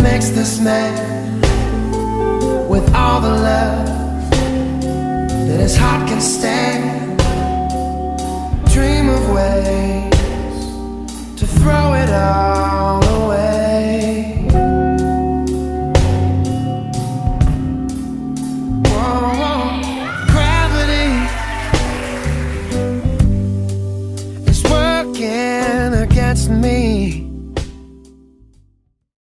makes this man with all the love that his heart can stand. Dream of ways to throw it all